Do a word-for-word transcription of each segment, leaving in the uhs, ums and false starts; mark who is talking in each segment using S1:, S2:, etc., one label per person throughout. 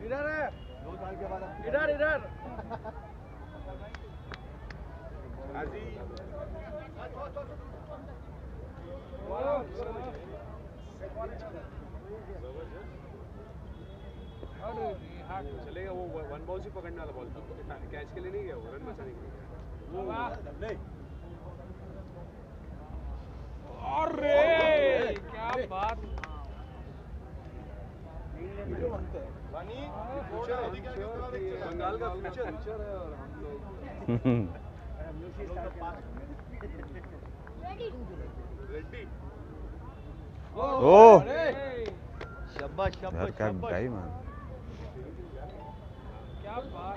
S1: इधर है, इधर इधर
S2: चलेगा वो वन बॉल से पकड़ने वाला बॉल था, कैच के लिए नहीं गया, वो रन बचाने के लिए गया।
S1: अरे क्या बात।
S2: बंगाल का फ्यूचर है और हम लोग रेडी।
S3: ओह
S1: शाबाश शाबाश
S3: क्या टाइम है।
S1: क्या बात।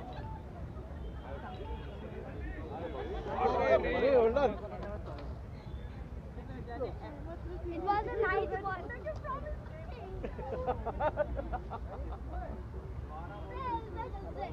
S4: It was a nice ball. That you promised me.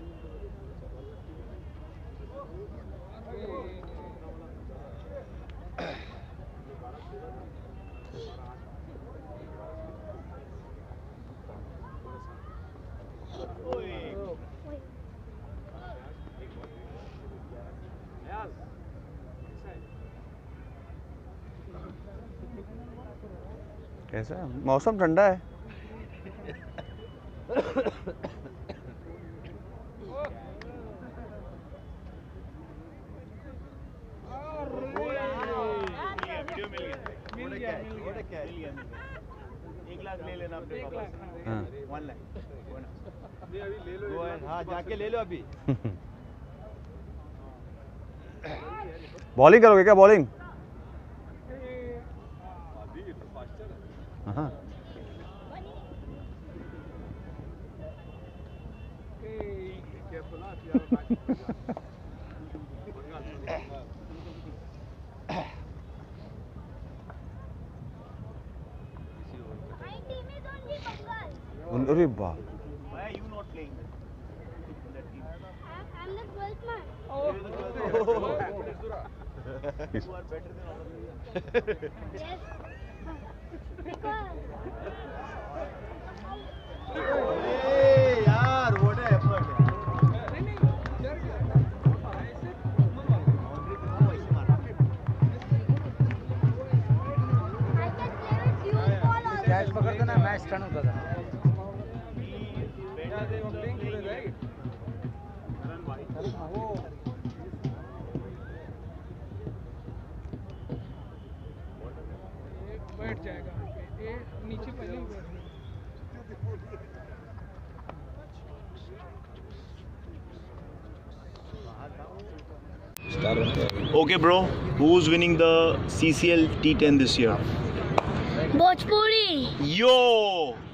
S3: कैसा है? मौसम ठंडा है।
S1: एक लाख ले लेना अपने पापा से।
S3: हाँ।
S1: वन लाख। हाँ जाके ले लो अभी।
S3: बॉलिंग करोगे क्या? बॉलिंग? हाँ। अरे बाप।
S1: Why are you not playing that team?
S4: I'm the twelfth man.
S1: You are better than all of them.
S4: Yes. Because.
S1: Hey yaar, what a effort.
S5: Catch पकड़ देना, मैच टर्न होता था।
S1: बैठ जाएगा ये नीचे पहले ही बैठ
S6: Okay, bro. Who's winning the C C L T ten this year?
S4: Bhojpuri.
S6: Yo!